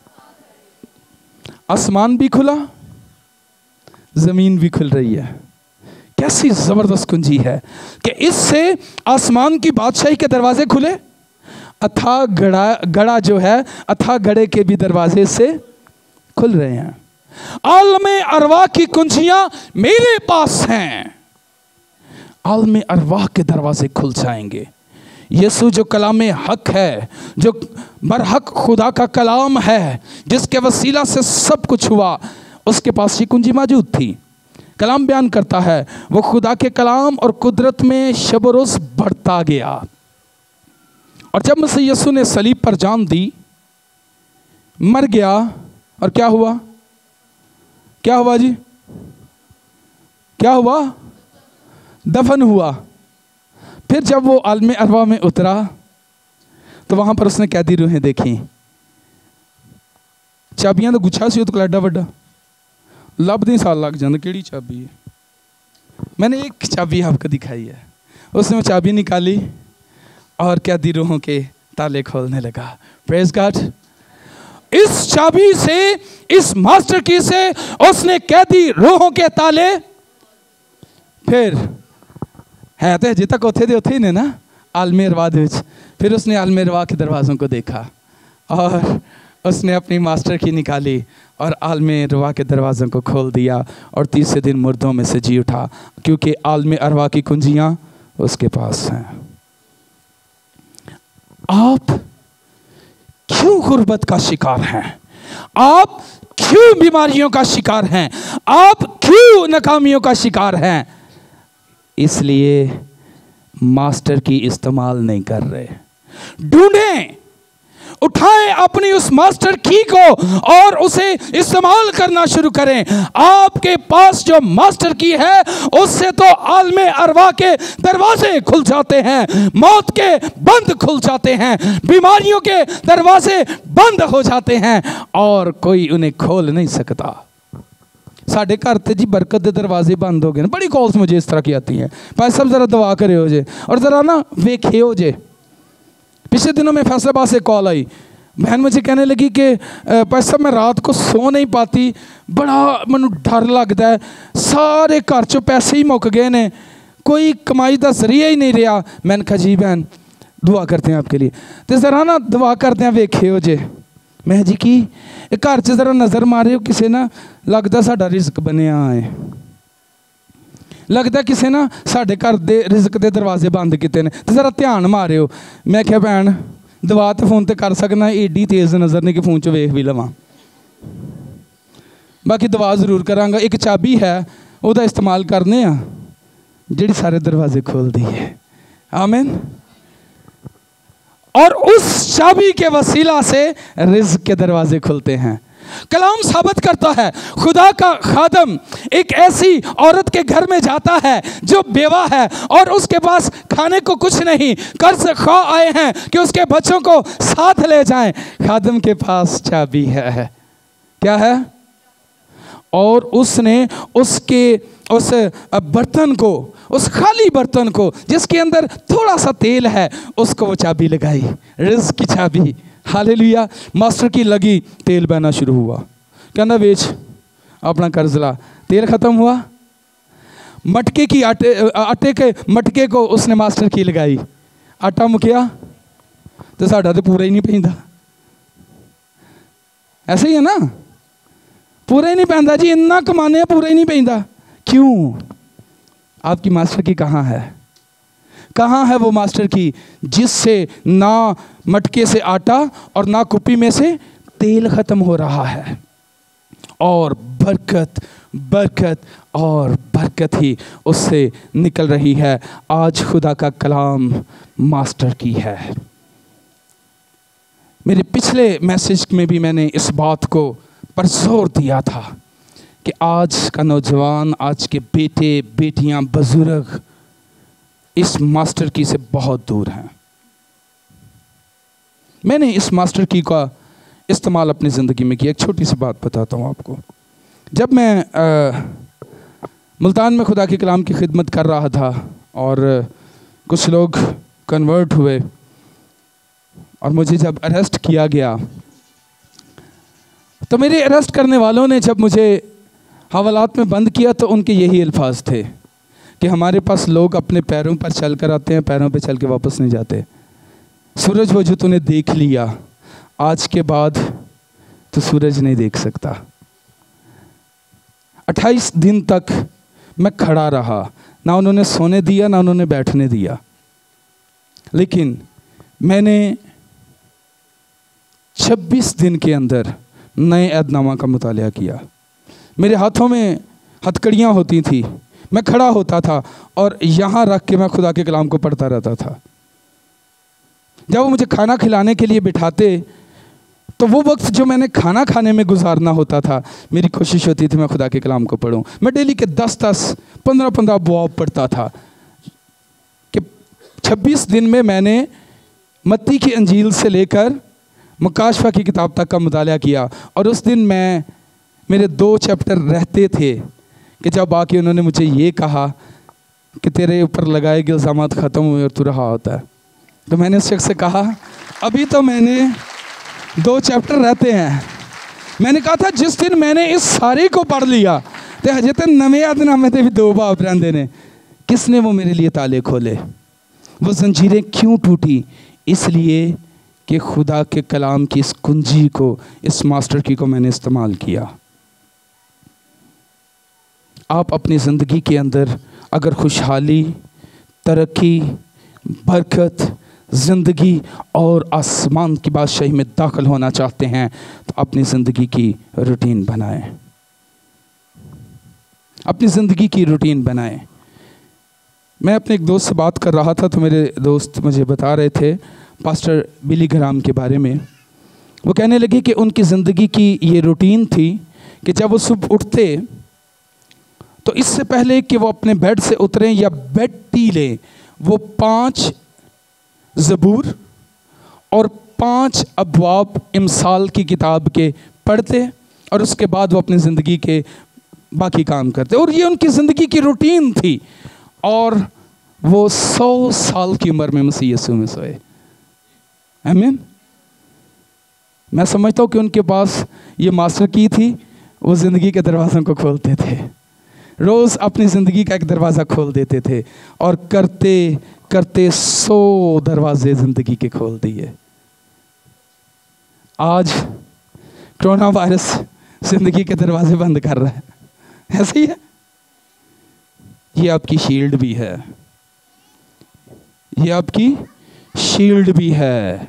आसमान भी खुला, ज़मीन भी खुल रही है। कैसी ज़बरदस्त कुंजी है कि इससे आसमान की बादशाही के दरवाजे खुले, अथाह गड़ा जो है अथाह गड़े के भी दरवाजे से खुल रहे हैं। आलमे अरवाह की कुंजियां मेरे पास हैं। आलमे अरवाह के दरवाजे खुल जाएंगे। यीशु जो कलाम हक है, जो बरहक खुदा का कलाम है, जिसके वसीला से सब कुछ हुआ, उसके पास ये कुंजी मौजूद थी। कलाम बयान करता है वो खुदा के कलाम और कुदरत में शब रोज़ बढ़ता गया। और जब मसीह यीशु ने सलीब पर जान दी, मर गया, और क्या हुआ? क्या हुआ जी? क्या हुआ? दफन हुआ। फिर जब वो आलमे अरवा में उतरा तो वहां पर उसने कैदी रूहें देखी। चाबियां तो गुच्छा सी तो कलाडा वड्डा लभदी साल लग जाता केड़ी चाबी है। मैंने एक चाबी आपको दिखाई है। उसने वो चाबी निकाली और कैदी रूहों के ताले खोलने लगा। Praise God. इस चाबी से, इस मास्टर की से उसने कैदी रूहों के ताले, फिर है तो अजे तक उथे दे उथे ही ने ना आलमे अरवाह दे विच। फिर उसने आलमे अरवाह के दरवाज़ों को देखा और उसने अपनी मास्टर की निकाली और आलमे अरवाह के दरवाज़ों को खोल दिया और तीसरे दिन मुर्दों में से जी उठा, क्योंकि आलमे अरवाह की कुंजियां उसके पास हैं। आप क्यों गुर्बत का शिकार हैं? आप क्यों बीमारियों का शिकार हैं? आप क्यों नाकामियों का शिकार हैं? इसलिए मास्टर की इस्तेमाल नहीं कर रहे। ढूंढें, उठाएं अपनी उस मास्टर की को और उसे इस्तेमाल करना शुरू करें। आपके पास जो मास्टर की है उससे तो आलमे अरवाह के दरवाजे खुल जाते हैं, मौत के बंद खुल जाते हैं, बीमारियों के दरवाजे बंद हो जाते हैं और कोई उन्हें खोल नहीं सकता। साढ़े घर ते जी बरकत के दरवाजे बंद हो गए। बड़ी कॉल्स मुझे इस तरह की आती हैं, भाई सब ज़रा दुआ करे हो जे और ज़रा ना वेखे हो जे। पिछले दिनों में फैसलाबाद से कॉल आई, बहन मुझे कहने लगी कि भाई साहब मैं रात को सो नहीं पाती, बड़ा मैनू डर लगता है, सारे घर चो पैसे ही मुक गए ने, कोई कमाई का जरिया ही नहीं रहा। मैंने कहा जी बहन दुआ करते हैं आपके लिए, तो ज़रा ना दुआ करते हैं वेखे हो जे। मैं जी की घर च जरा नज़र मारियो, किसे ना लगता साडा रिजक बनया है, लगता किसे ना साडे घर दे रिजक दे दरवाजे बंद किते ने, तो जरा ध्यान मारियो। मैं क्या भैन दवा तो फोन ते कर सकना, एडी तेज़ नज़र नहीं कि फोन च वेख भी लवां, बाकी दवा जरूर करांगा। एक चाबी है उसका इस्तेमाल करने आ जिहड़ी सारे दरवाजे खोलती है। आमीन। और उस चाबी के वसीला से रिज़्क़ के दरवाजे खुलते हैं। कलाम साबित करता है खुदा का खादम एक ऐसी औरत के घर में जाता है जो बेवा है और उसके पास खाने को कुछ नहीं, कर्ज खा आए हैं कि उसके बच्चों को साथ ले जाएं। खादम के पास चाबी है, क्या है? और उसने उसके उस बर्तन को, उस खाली बर्तन को जिसके अंदर थोड़ा सा तेल है, उसको वो चाबी लगाई, रिज़्क़ की चाबी। हालेलुया। मास्टर की लगी, तेल बहना शुरू हुआ। कहना बेच अपना कर्ज ला, तेल ख़त्म हुआ। मटके की आटे के मटके को उसने मास्टर की लगाई, आटा मुकिया तो साडा तो पूरा ही नहीं पैंदा। ऐसे ही है ना, पूरा ही नहीं पैंदा जी, इन्ना कमाने पूरा ही नहीं पैंदा। क्यों? आपकी मास्टर की कहाँ है? कहाँ है वो मास्टर की जिससे ना मटके से आटा और ना कुप्पी में से तेल ख़त्म हो रहा है, और बरकत बरकत और बरकत ही उससे निकल रही है। आज खुदा का कलाम मास्टर की है। मेरे पिछले मैसेज में भी मैंने इस बात को पर जोर दिया था कि आज का नौजवान, आज के बेटे बेटियां, बुजुर्ग इस मास्टर की से बहुत दूर हैं। मैंने इस मास्टर की का इस्तेमाल अपनी ज़िंदगी में किया। एक छोटी सी बात बताता हूँ आपको। जब मैं मुल्तान में खुदा के कलाम की खिदमत कर रहा था और कुछ लोग कन्वर्ट हुए और मुझे जब अरेस्ट किया गया, तो मेरे अरेस्ट करने वालों ने जब मुझे हवालात में बंद किया तो उनके यही अल्फाज थे कि हमारे पास लोग अपने पैरों पर चल कर आते हैं, पैरों पे चल के वापस नहीं जाते। सूरज वो जो तूने देख लिया, आज के बाद तो सूरज नहीं देख सकता। 28 दिन तक मैं खड़ा रहा, ना उन्होंने सोने दिया ना उन्होंने बैठने दिया। लेकिन मैंने 26 दिन के अंदर नए ऐदनामा का मुतालिया किया। मेरे हाथों में हथकड़ियाँ होती थी, मैं खड़ा होता था और यहाँ रख के मैं खुदा के कलाम को पढ़ता रहता था। जब वो मुझे खाना खिलाने के लिए बिठाते तो वो वक्त जो मैंने खाना खाने में गुजारना होता था, मेरी कोशिश होती थी मैं खुदा के कलाम को पढूं। मैं डेली के 10-10, 15-15 अबवाब पढ़ता था कि 26 दिन में मैंने मत्ती की अंजील से लेकर मुकाशफा की किताब तक का मुतालिया किया। और उस दिन मेरे 2 चैप्टर रहते थे कि जब आके उन्होंने मुझे ये कहा कि तेरे ऊपर लगाए गए इल्ज़ामात ख़त्म हुए और तू रहा होता है। तो मैंने उस शख्स से कहा अभी तो मैंने 2 चैप्टर रहते हैं। मैंने कहा था जिस दिन मैंने इस सारे को पढ़ लिया तो हजे तो नवे ऐदनामे ते भी 2 बाब रहंदे ने। किसने वो मेरे लिए ताले खोले? वो जंजीरें क्यों टूटी? इसलिए कि खुदा के कलाम की इस कुंजी को, इस मास्टर की को मैंने इस्तेमाल किया। आप अपनी ज़िंदगी के अंदर अगर खुशहाली, तरक्की, बरकत, ज़िंदगी और आसमान की बादशाही में दाखिल होना चाहते हैं तो अपनी ज़िंदगी की रूटीन बनाएं। अपनी ज़िंदगी की रूटीन बनाएं। मैं अपने एक दोस्त से बात कर रहा था तो मेरे दोस्त मुझे बता रहे थे पास्टर बिली ग्राम के बारे में। वो कहने लगे कि उनकी ज़िंदगी की ये रूटीन थी कि जब वो सुबह उठते तो इससे पहले कि वो अपने बेड से उतरें या बेड टी लें, वो 5 ज़बूर और 5 अबवाब इमसाल की किताब के पढ़ते और उसके बाद वो अपनी ज़िंदगी के बाकी काम करते। और ये उनकी ज़िंदगी की रूटीन थी। और वो 100 साल की उम्र में मसीह यीशु में सोए। आमीन। मैं समझता हूँ कि उनके पास ये मास्टर की थी, वो ज़िंदगी के दरवाज़ों को खोलते थे। रोज़ अपनी ज़िंदगी का एक दरवाज़ा खोल देते थे और करते करते 100 दरवाजे ज़िंदगी के खोल दिए। आज कोरोना वायरस जिंदगी के दरवाजे बंद कर रहा है, ऐसे ही है। ये आपकी शील्ड भी है, ये आपकी शील्ड भी है।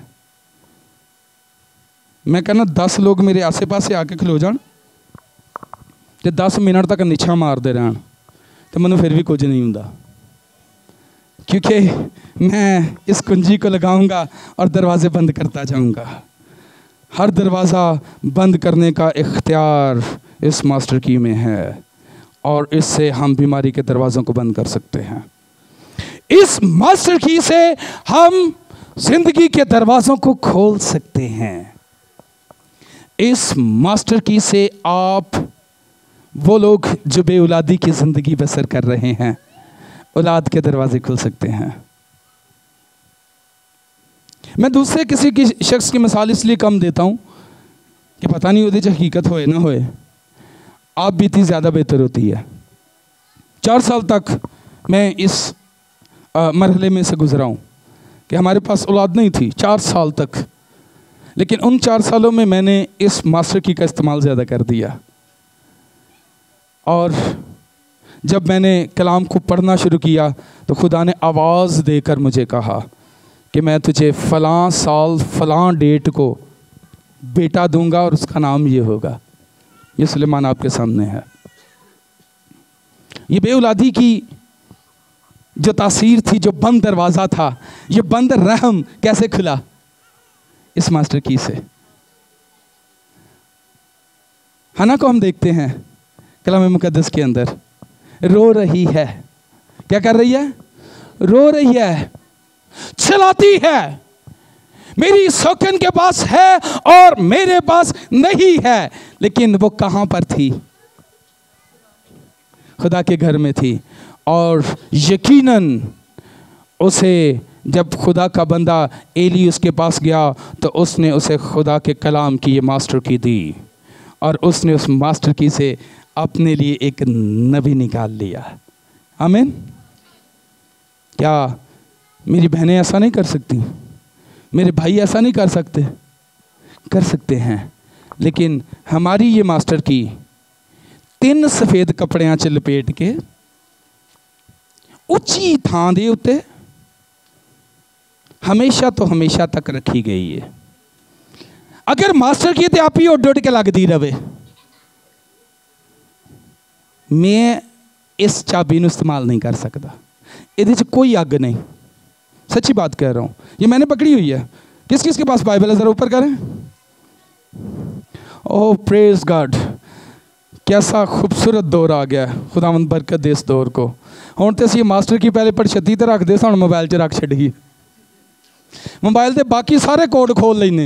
मैं कहना 10 लोग मेरे आसे पासे आके खलो जान ते 10 मिनट तक निछा मारते रहन तो मैनू फिर भी कुछ नहीं होंदा, क्योंकि मैं इस कुंजी को लगाऊंगा और दरवाजे बंद करता जाऊंगा। हर दरवाज़ा बंद करने का इख्तियार इस मास्टर की में है और इससे हम बीमारी के दरवाज़ों को बंद कर सकते हैं। इस मास्टर की से हम जिंदगी के दरवाज़ों को खोल सकते हैं। इस मास्टर की से आप वो लोग जो बेऔलादी की ज़िंदगी बसर कर रहे हैं, औलाद के दरवाजे खुल सकते हैं। मैं दूसरे किसी की शख्स की मिसाल इसलिए कम देता हूँ कि पता नहीं उहदे च हकीकत होए ना होए, आप बीती ज़्यादा बेहतर होती है। 4 साल तक मैं इस मरहले में से गुजरा हूँ कि हमारे पास औलाद नहीं थी 4 साल तक, लेकिन उन 4 सालों में मैंने इस मास्टर की का इस्तेमाल ज़्यादा कर दिया। और जब मैंने कलाम को पढ़ना शुरू किया तो खुदा ने आवाज़ देकर मुझे कहा कि मैं तुझे फ़लाँ साल फ़लाँ डेट को बेटा दूंगा और उसका नाम ये होगा। ये सुलेमान आपके सामने है। ये बेऔलादी की जो तासीर थी, जो बंद दरवाज़ा था, ये बंद रहम कैसे खुला? इस मास्टर की से। हना को हम देखते हैं कलाम मुकद्दस के अंदर, रो रही है। क्या कर रही है? रो रही है, चिल्लाती है, मेरी सौकन के पास है और मेरे पास नहीं है। लेकिन वो कहां पर थी? खुदा के घर में थी। और यकीनन उसे जब खुदा का बंदा एली उसके पास गया तो उसने उसे खुदा के कलाम की ये मास्टर की दी और उसने उस मास्टर की से अपने लिए एक नबी निकाल लिया। आमीन। क्या मेरी बहनें ऐसा नहीं कर सकती? मेरे भाई ऐसा नहीं कर सकते? कर सकते हैं। लेकिन हमारी ये मास्टर की 3 सफ़ेद कपड़ियां च लपेट के उच्ची थां दे उत्ते हमेशा तो हमेशा तक रखी गई है। अगर मास्टर की तो आप ही उड उड के लगती रहे। मैं इस चाबी को इस्तेमाल नहीं कर सकता, ये कोई अग नहीं। सच्ची बात कह रहा हूँ, ये मैंने पकड़ी हुई है। किस किस के पास बाइबल है? ज़रा ऊपर करें। ओह प्रेज गॉड, कैसा खूबसूरत दौर आ गया। खुदावंद बरकत दे इस दौर को। हुण तो असीं मास्टर की पहले पढ़छत्ती तो रखते सन, मोबाइल 'च रख छड्डी। मोबाइल ते बाकी सारे कोड खोल लेने।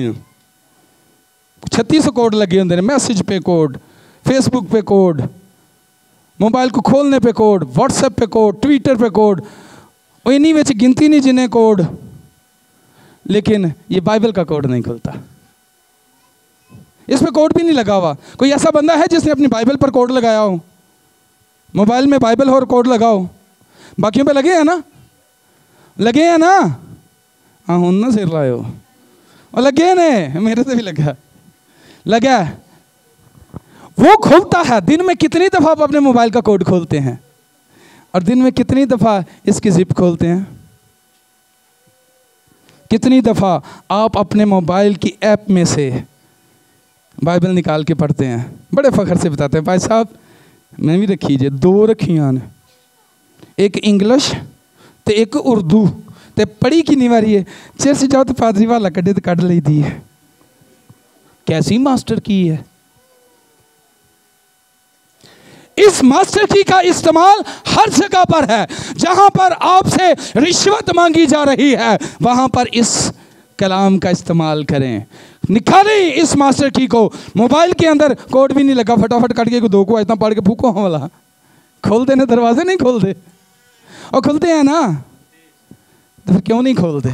3600 कोड लगे होंगे, मैसेज पे कोड, फेसबुक पे कोड, मोबाइल को खोलने पे कोड, व्हाट्सएप पे कोड, ट्विटर पे कोड, और इन्हीं में गिनती नहीं जिन्हें कोड। लेकिन ये बाइबल का कोड नहीं खुलता, इस पे कोड भी नहीं लगा हुआ। कोई ऐसा बंदा है जिसने अपनी बाइबल पर कोड लगाया हो? मोबाइल में बाइबल और कोड लगाओ, बाकियों पे लगे हैं ना? लगे हैं ना? हाँ हूँ ना सिर लाए हो और लगे ने, मेरे से भी लगा। वो खुलता है। दिन में कितनी दफ़ा आप अपने मोबाइल का कोड खोलते हैं और दिन में कितनी दफ़ा इसकी जिप खोलते हैं? कितनी दफ़ा आप अपने मोबाइल की ऐप में से बाइबल निकाल के पढ़ते हैं? बड़े फ़ख्र से बताते हैं, भाई साहब मैं भी रखी जे 2 रखियां ने, एक इंग्लिश तो एक उर्दू, तो पढ़ी कितनी बारी है? चिर से जाओ तो पादरी वाला कड्ढे तो कढ़ ली दी है। कैसी मास्टर की है? इस मास्टर की का इस्तेमाल हर जगह पर है। जहां पर आपसे रिश्वत मांगी जा रही है वहां पर इस कलाम का इस्तेमाल करें। निकालें इस मास्टर की को। मोबाइल के अंदर कोड भी नहीं लगा, फटाफट कट के 2 को इतना पढ़ के फूको वाला खोलते ना, दरवाजे नहीं खोलते। और खुलते हैं ना तो फिर क्यों नहीं खोलते?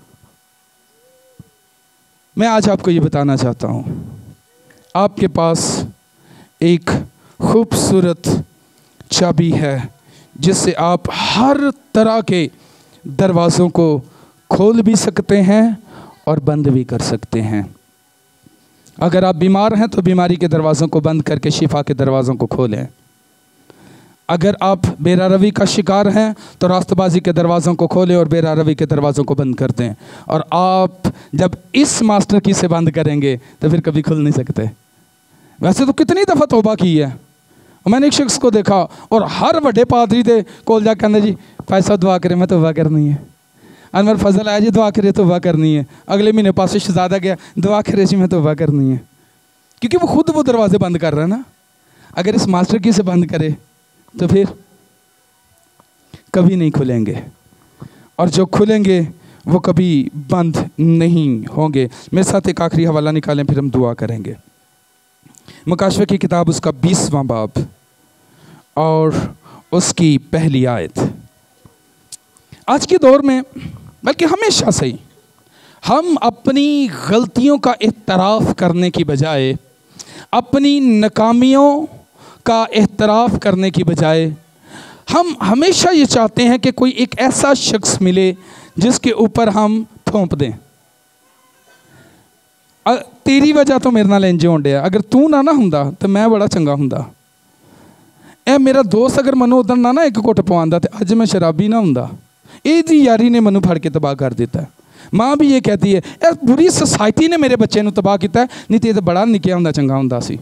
मैं आज आपको ये बताना चाहता हूं, आपके पास एक खूबसूरत चाबी है जिससे आप हर तरह के दरवाज़ों को खोल भी सकते हैं और बंद भी कर सकते हैं। अगर आप बीमार हैं तो बीमारी के दरवाज़ों को बंद करके शिफा के दरवाज़ों को खोलें। अगर आप बेरारवी का शिकार हैं तो रास्तबाजी के दरवाज़ों को खोलें और बेरारवी के दरवाज़ों को बंद कर दें। और आप जब इस मास्टर की से बंद करेंगे तो फिर कभी खुल नहीं सकते। वैसे तो कितनी दफ़ा तौबा की है। मैंने एक शख्स को देखा और हर बड़े पादरी थे कोल जा कहने जी पैसा दुआ करे मैं तौबा करनी है। अनवर फजल आया जी दुआ करे तौबा करनी है। अगले महीने पास शहजादा गया दुआ करे जी मैं तौबा करनी है। क्योंकि वो खुद वो दरवाजे बंद कर रहा है ना। अगर इस मास्टर की से बंद करे तो फिर कभी नहीं खुलेंगे, और जो खुलेंगे वो कभी बंद नहीं होंगे। मेरे साथ एक आखिरी हवाला निकालें फिर हम दुआ करेंगे। मुकाशफे की किताब उसका 20वां बाब और उसकी पहली आयत। आज के दौर में बल्कि हमेशा से ही हम अपनी गलतियों का एतराफ़ करने की बजाय, अपनी नाकामियों का एतराफ़ करने की बजाय हम हमेशा ये चाहते हैं कि कोई एक ऐसा शख्स मिले जिसके ऊपर हम थोप दें। तेरी वजह तो मेरे नाल इंज होंडे, अगर तू ना हुंदा तो मैं बड़ा चंगा हुंदा। ए मेरा दोस्त अगर मैनू उदन ना एक घुट पवांदा तो अज मैं शराबी ना हुंदा। ਇਹਦੀ यारी ने मैनू फड़ के तबाह कर दिता है। माँ भी ये कहती है ए बुरी सोसाइटी ने मेरे बच्चे तबाह किया, नहीं तो ये तो बड़ा निक्किया हुंदा चंगा हुंदा सी।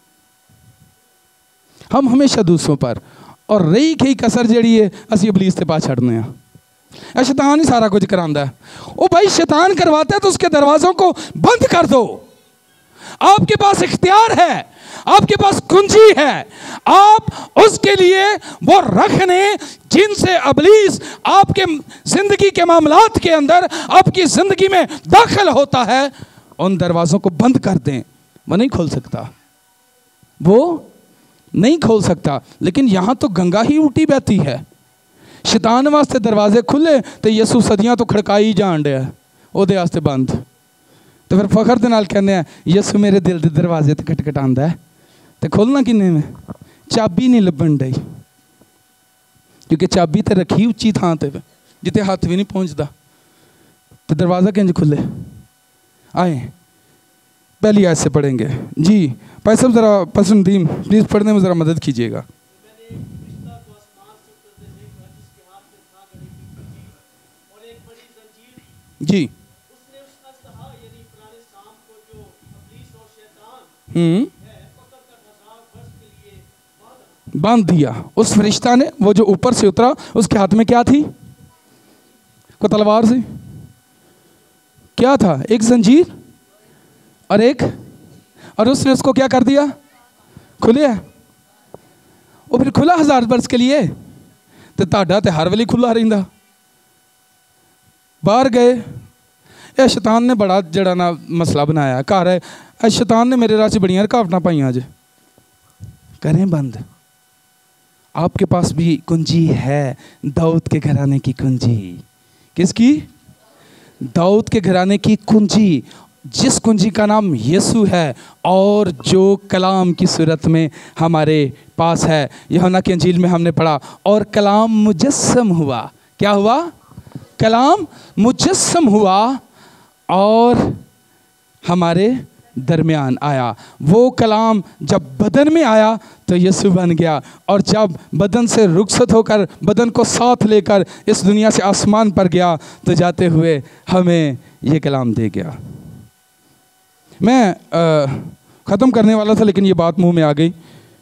हम हमेशा दूसरों पर, और रही कई कसर जी है असी इबलीस के पास छड़ने हैं। शैतान ही सारा कुछ करांदा है। ओ भाई शैतान करवाता है तो उसके दरवाज़ों को बंद कर दो। आपके पास इख्तियार है, आपके पास कुंजी है, आप उसके लिए वो रखने जिनसे इब्लीस आपके जिंदगी के मामलात के अंदर आपकी जिंदगी में दाखिल होता है, उन दरवाज़ों को बंद कर दें। वो नहीं खोल सकता, वो नहीं खोल सकता। लेकिन यहाँ तो गंगा ही उल्टी बहती है। शैतान वास्ते दरवाजे खुले तो यसू सदियाँ तो खड़काई जान डे ओदे वास्ते बंद। तो फिर फखर दे नाल कहने हैं यसू मेरे दिल के दरवाजे तो खटखटांदा है, तो खोलना किन्ने में? चाबी नहीं लभन डई, क्योंकि चाबी तो रखी उच्ची थां ते जिते हाथ भी नहीं पहुँचता। तो दरवाज़ा किंज खुले? आए पहली आयत से पढ़ेंगे जी। भाई साहब ज़रा पसंदीम प्लीज़ पढ़ने में ज़रा मदद कीजिएगा। जी बांध दिया उस फरिश्ता ने। वो जो ऊपर से उतरा उसके हाथ में क्या थी? को तलवार से क्या था? एक जंजीर और एक, और उसने उसको क्या कर दिया? खुलिया। वो फिर खुला 1000 वर्ष के लिए, तो ताड़ा तो हर वेले खुला रहिंदा। बाहर गए, यह शैतान ने बड़ा जड़ा ना मसला बनाया घर है। शैतान ने मेरे राह च बड़ियां रुकावटां पाइयां। अज करें बंद। आपके पास भी कुंजी है, दाऊद के घराने की कुंजी। किसकी? दाऊद के घराने की कुंजी, जिस कुंजी का नाम यीशु है और जो कलाम की सूरत में हमारे पास है। यूहन्ना की इंजील में हमने पढ़ा और कलाम मुजस्सम हुआ। क्या हुआ? कलाम मुजस्सम हुआ और हमारे दरमियान आया। वो कलाम जब बदन में आया तो यीशु बन गया, और जब बदन से रुखसत होकर बदन को साथ लेकर इस दुनिया से आसमान पर गया तो जाते हुए हमें ये कलाम दे गया। मैं ख़त्म करने वाला था लेकिन ये बात मुंह में आ गई।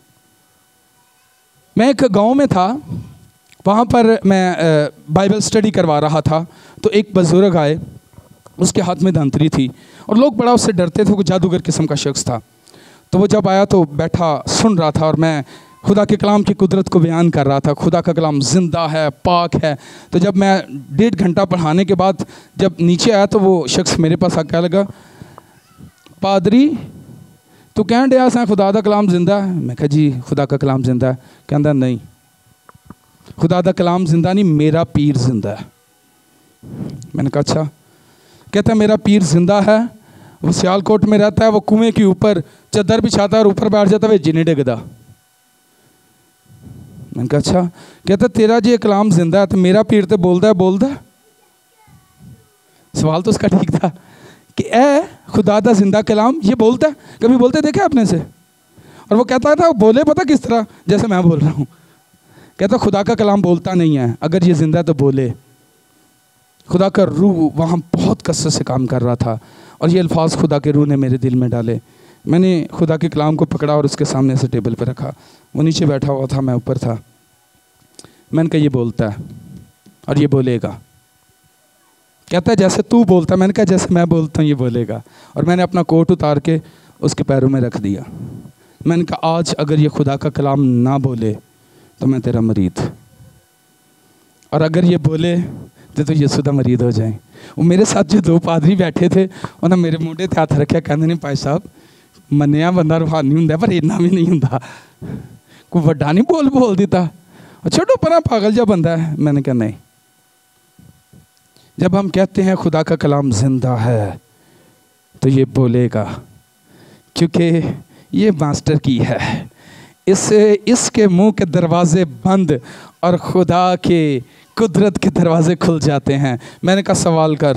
मैं एक गांव में था, वहाँ पर मैं बाइबल स्टडी करवा रहा था। तो एक बुजुर्ग आए, उसके हाथ में धंतरी थी और लोग बड़ा उससे डरते थे। वो जादूगर किस्म का शख्स था। तो वो जब आया तो बैठा सुन रहा था और मैं खुदा के कलाम की कुदरत को बयान कर रहा था। खुदा का कलाम ज़िंदा है, पाक है। तो जब मैं 1.5 घंटा पढ़ाने के बाद जब नीचे आया तो वो शख्स मेरे पास आकर कह लगा, पादरी तू कह दिया सा खुदा का कलाम जिंदा है? मैं कहा जी खुदा का कलाम जिंदा है। कहता नहीं, खुदा का कलाम जिंदा नहीं, मेरा पीर जिंदा है। मैंने कहा अच्छा। कहता मेरा पीर जिंदा है, वो सियालकोट में रहता है, वो कुएं के ऊपर चादर बिछाता है और ऊपर बैठ जाता है, वे जिन्हें डिगदा। मैंने कहा अच्छा। कहता तेरा जी कलाम जिंदा है तो मेरा पीर तो बोलता है। सवाल तो उसका ठीक था कि ए खुदा दा जिंदा कलाम ये बोलता है, कभी बोलते देखा अपने से? और वो कहता था बोले पता किस तरह, जैसे मैं बोल रहा हूँ। कहता खुदा का कलाम बोलता नहीं है, अगर ये जिंदा तो बोले। खुदा का रूह वहाँ बहुत कसरत से काम कर रहा था और ये अल्फाज खुदा के रूह ने मेरे दिल में डाले। मैंने खुदा के कलाम को पकड़ा और उसके सामने से टेबल पर रखा। वो नीचे बैठा हुआ था, मैं ऊपर था। मैंने कहा ये बोलता है और ये बोलेगा। कहता है जैसे तू बोलता है। मैंने कहा जैसे मैं बोलता हूँ ये बोलेगा। और मैंने अपना कोट उतार के उसके पैरों में रख दिया। मैंने कहा आज अगर ये खुदा का कलाम ना बोले तो मैं तेरा मरीद, और अगर ये बोले तो ये सुधा मरीद हो जाए। वो मेरे साथ जो दो पादरी बैठे थे उन्होंने मेरे मोढे ते हथ रखा, कहते नहीं भाई साहब मन्निया बंदा रूहानी हुंदा पर इन्ना भी नहीं हुंदा, कोई वड्डा नहीं बोल देता, छोड़ो परा पागल जा बंदा है। मैंने कहा नहीं, जब हम कहते हैं खुदा का कलाम जिंदा है तो ये बोलेगा, क्योंकि ये मास्टर की है। इसके मुंह के दरवाजे बंद और खुदा के कुदरत के दरवाजे खुल जाते हैं। मैंने कहा सवाल कर,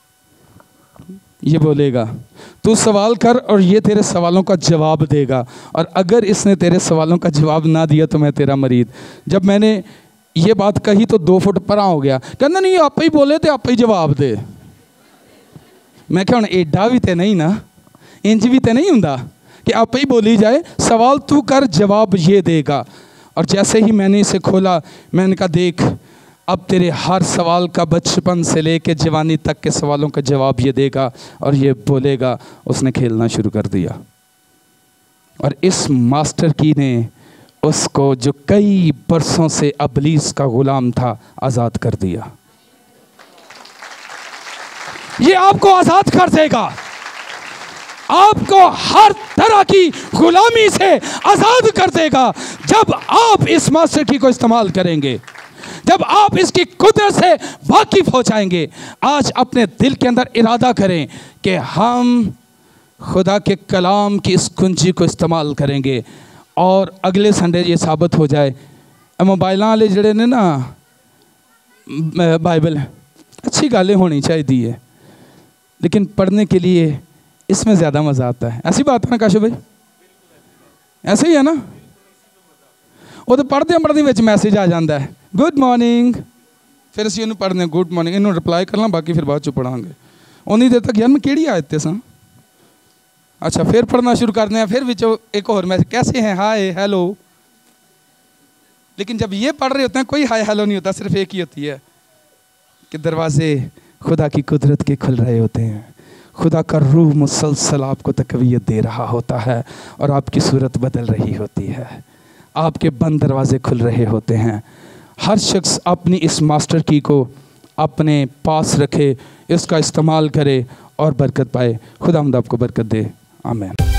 ये बोलेगा। तू सवाल कर और ये तेरे सवालों का जवाब देगा, और अगर इसने तेरे सवालों का जवाब ना दिया तो मैं तेरा मरीद। जब मैंने ये बात कही तो 2 फुट परा हो गया, कहना नहीं आप ही बोले तो आप ही जवाब दे। मैं क्या एडा भी तो नहीं ना, इंज भी तो नहीं हुंदा कि आप ही बोली जाए। सवाल तू कर, जवाब ये देगा। और जैसे ही मैंने इसे खोला, मैंने कहा देख अब तेरे हर सवाल का बचपन से लेके जवानी तक के सवालों का जवाब ये देगा और ये बोलेगा। उसने खेलना शुरू कर दिया और इस मास्टर की ने उसको, जो कई बरसों से अबलीस का गुलाम था, आज़ाद कर दिया। ये आपको आज़ाद कर देगा, आपको हर तरह की गुलामी से आज़ाद कर देगा जब आप इस मास्टर की को इस्तेमाल करेंगे, जब आप इसकी कुदरत से वाकिफ हो जाएंगे। आज अपने दिल के अंदर इरादा करें कि हम खुदा के कलाम की इस कुंजी को इस्तेमाल करेंगे और अगले संडे ये साबित हो जाए। मोबाइल वाले जड़े ने ना बाइबल अच्छी गालें होनी चाहिए, लेकिन पढ़ने के लिए इसमें ज़्यादा मज़ा आता है। ऐसी बात है ना काशो भाई? ऐसे ही है ना? वो तो पढ़ते विच मैसेज आ जाता है गुड मॉर्निंग, फिर असीं उन्होंने पढ़ने गुड मॉर्निंग, इन्हों रिप्लाई करना, बाकी फिर बाद चो पढ़ांगे। उन्नी देर तक यार मैं केड़ी आयत ते सां, अच्छा फिर पढ़ना शुरू करते हैं, फिर विचों एक और मैसेज कैसे हैं, हाय हेलो। लेकिन जब ये पढ़ रहे होते हैं कोई हाय हेलो नहीं होता, सिर्फ एक ही होती है कि दरवाजे खुदा की कुदरत के खुल रहे होते हैं। खुदा का रूह मुसलसल आपको तकवीयत दे रहा होता है और आपकी सूरत बदल रही होती है, आपके बंद दरवाजे खुल रहे होते हैं। हर शख्स अपनी इस मास्टर की को अपने पास रखे, इसका इस्तेमाल करे और बरकत पाए। खुदा आपको बरकत दे। आमीन।